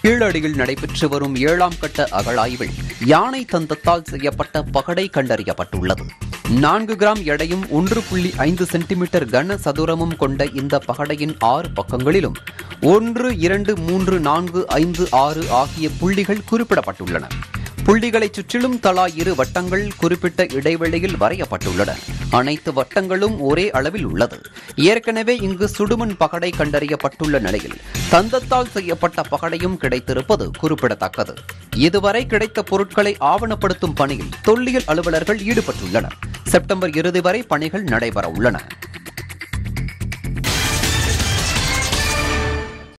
கீழடியில் நடைபெற்று வரும் 7ஆம் கட்ட அகழாய்வில் யானை தந்தத்தால் செய்யப்பட்ட பகடை கண்டறியப்பட்டுள்ளது. 4 கிராம் எடையும் 1.5 சென்டிமீட்டர் கன சதுரமும் கொண்ட இந்த பகடையின் 6 பக்கங்களிலும் 1, 2, 3, 4, 5, 6 ஆகிய புள்ளிகள் குறிப்பிடப்பட்டுள்ளன. புள்ளிகளைச் சுற்றிலும் தலா 2 வட்டங்கள் குறிப்பிட்ட இடைவெளியில் வரையப்பட்டுள்ளன. அனைத்து வட்டங்களும் ஒரே அளவில் உள்ளது. ஏற்கனவே இங்கு சுடுமண் பகடை கண்டறியப்பட்டுள்ள நிலையில் தந்தத்தால் செய்யப்பட்ட பகடையும் கிடைத்திருப்பது குறிப்பிடத்தக்கது. இதுவரை கிடைத்த பொருட்களை ஆவணப்படுத்தும் பணியில் தொல்லியல் அலுவலர்கள் ஈடுபட்டுள்ளனர். செப்டம்பர் இறுதி வரை பணிகள் நடைபெற உள்ளன.